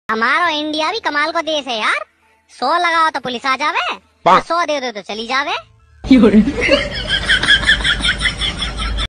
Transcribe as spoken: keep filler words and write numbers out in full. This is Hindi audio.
हमारा इंडिया भी कमाल को देश है यार। सौ लगाओ तो पुलिस आ जावे, सौ दे दो तो चली जावे।